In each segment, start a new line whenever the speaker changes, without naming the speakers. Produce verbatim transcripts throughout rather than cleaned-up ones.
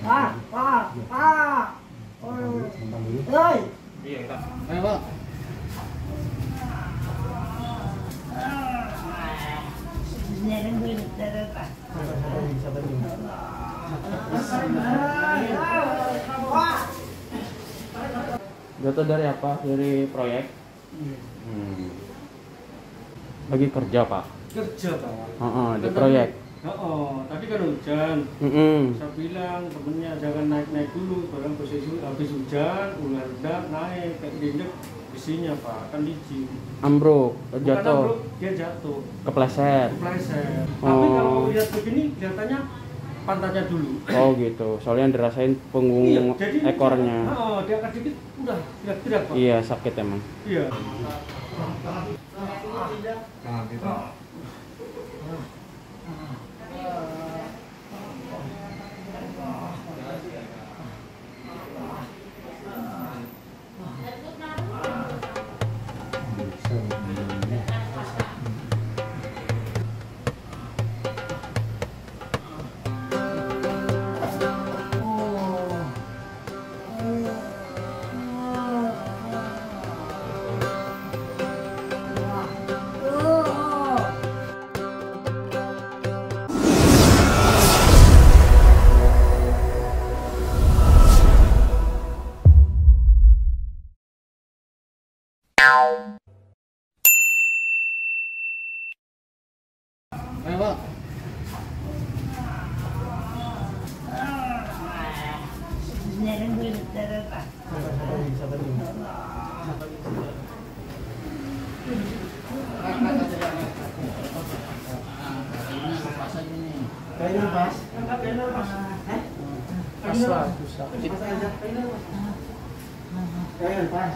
Pak, Pak, Pak. Oi.
Iya, Kak.
Ayo, Pak.
Nyereng gue dada, Pak.
Jatuh dari apa? Dari proyek? Hmm. Lagi kerja, Pak?
Kerja, Pak.
Heeh, di proyek.
Oh, tadi kan hujan.
Mm-mm.
Saya bilang temennya jangan naik-naik dulu, barang posisi habis hujan, ular rendah naik, kayak diinjek besinya, Pak, kan licin.
Ambruk,
Bukan
jatuh,
ambruk, dia jatuh,
kepleset.
kepleset.
Oh.
Tapi kalau lihat begini, kelihatannya pantatnya dulu.
Oh gitu, soalnya dirasain punggung
Iya, jadi
ekornya.
Dia, oh, dia akan dikit, udah tidak-tidak, Pak.
Iya, sakit emang.
Iya.
Nah, kita.
Ayo, Pak.
Nyereng gue dada, Pak.
Kayaknya pas. Kayaknya pas. Pas lah, susah. Kayaknya pas.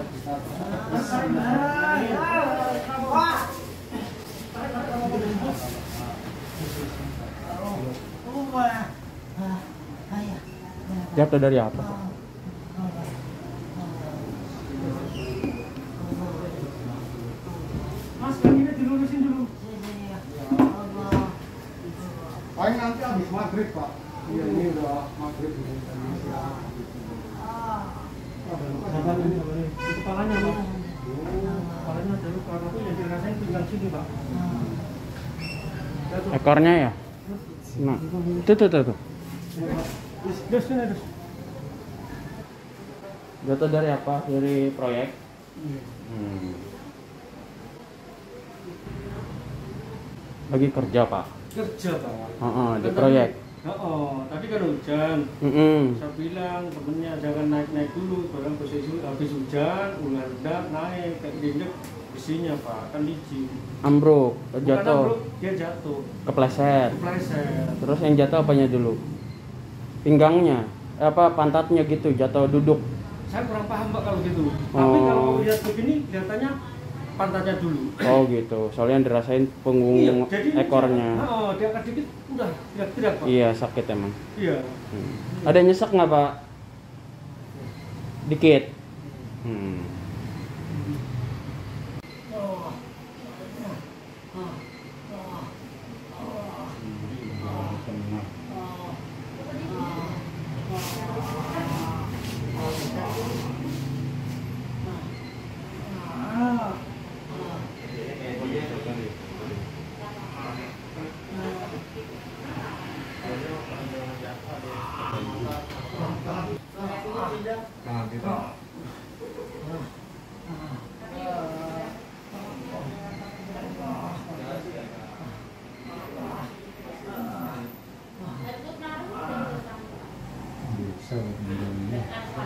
Jatuh dari apa, Pak?
Mas, kakinya dilurusin dulu.
Paling nanti habis maghrib, Pak. Iya, ini udah maghrib di Indonesia.
Sabar ini, sabar ini. Di kepalanya, Pak. Kepalanya ada luka, tapi yang dirasain tinggal sini, Pak.
Ekornya ya? Nah, tuh tuh tuh. tuh.
Terus, sini, terus.
Jatuh dari apa? Dari proyek? Hmm. Lagi kerja, Pak?
Kerja, Pak.
Heeh, di proyek.
Oh, tadi kan hujan.
Mm-mm.
Saya bilang temennya jangan naik-naik dulu, barang posisi habis hujan, ular rendah naik, kayak diinjek besinya, Pak, kan licin.
Ambruk,
Bukan
jatuh,
ambruk, dia jatuh,
kepleset.
kepleset.
Terus yang jatuh apanya dulu? Pinggangnya, eh, apa pantatnya gitu, jatuh duduk.
Saya kurang paham, Pak, kalau gitu. Tapi
Oh.
kalau lihat begini, kelihatannya pantatnya dulu.
Oh gitu, soalnya dirasain punggung
Iya, jadi
ekornya.
Oh, dia akan dikit, udah tidak-tidak, Pak.
Iya, sakit emang.
Iya.
Hmm. Ada nyesek nggak, Pak? Dikit. Hmm.
Nah, kita. Bisa, ini.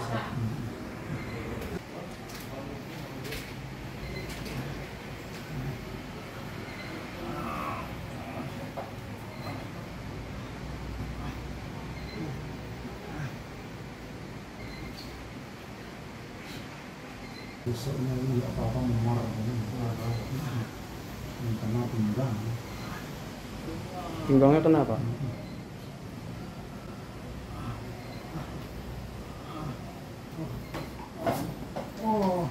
Besoknya ini apa-apa memar ini kena pinggang.
Pinggangnya kenapa?
Oh.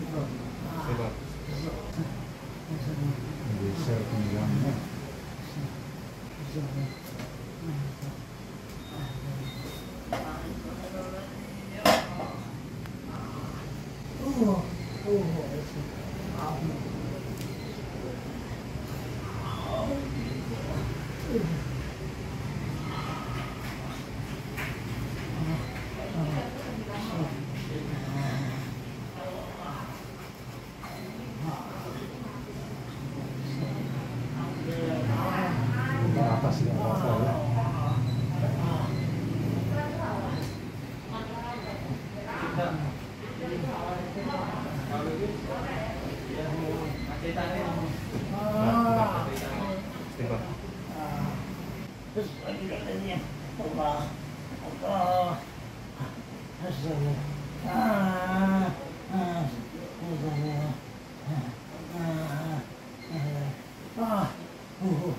Bisa pinggangnya.
Oh, oh,
Ke atas ya, atas ya.
terus lagi katanya Allah Allah Astagfirullah ah ah Astagfirullah ah ah uh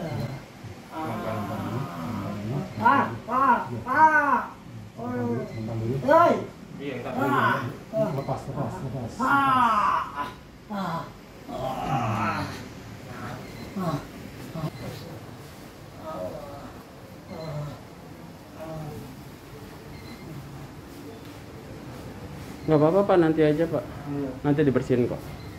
ah ah ah oh ơi ah
Lepas, lepas, lepas.
ah ah ah ah
Nggak apa-apa Pak, nanti aja Pak.
Iya.
Nanti dibersihin kok.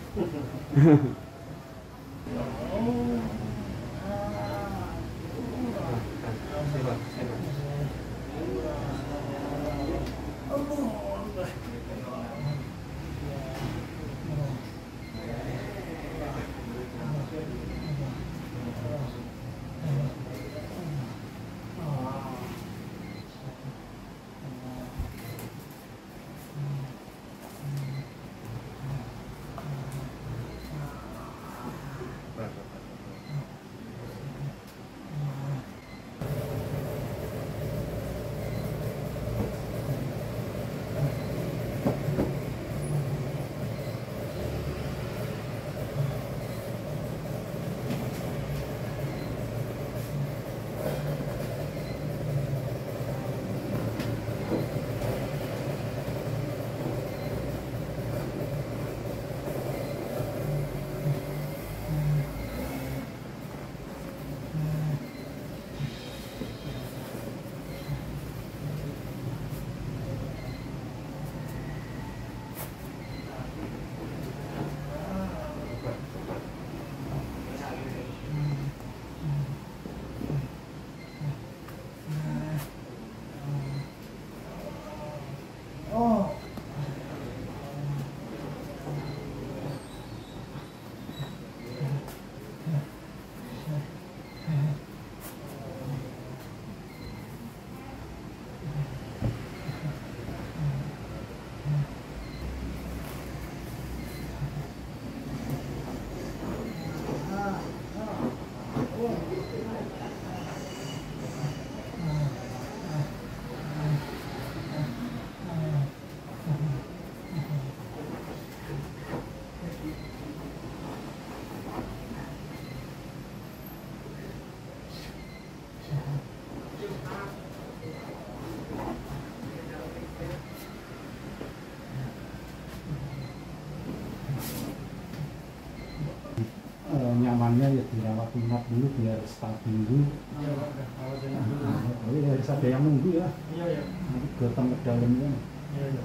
Eh, nyamannya ya dirawat inap dulu biar stabil dulu.
Iya, Pak. Awal jalan dulu.
Oh iya, harus ada yang nunggu ya.
Iya, ya.
Nanti gotong ke dalamnya.
Iya, ya.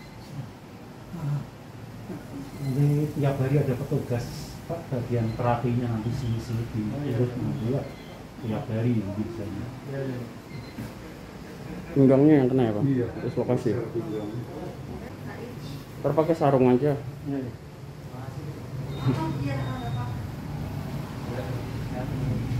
Nanti tiap hari ada petugas Pak bagian terapinya nanti sini-sini di
Oh, iya.
urut nanti ya. Tiap hari nanti biasanya.
Iya, ya.
Pinggangnya yang kena ya Pak?
Iya.
Dislokasi. Ntar pakai sarung aja.
Iya, ya.